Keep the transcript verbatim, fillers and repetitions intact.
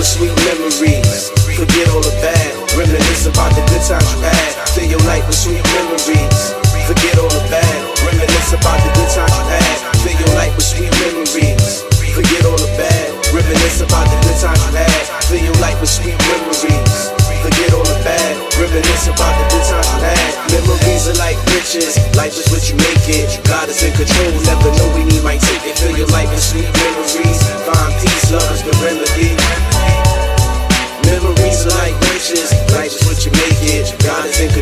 with sweet memories. Forget all the bad, reminisce about the good times you had. Fill your life with sweet memories. Forget all the bad, reminisce about the good times you had. Fill your life with sweet memories. Forget all the bad, reminisce about the good times you had. Fill your life with sweet memories. Forget all the bad, reminisce about the good times you had. Memories are like riches, life is what you make it. God is in control, never know when he might take it. Fill your life with sweet memories. Find peace, love is the remedy. Memories are like riches, life is what you make it. God is in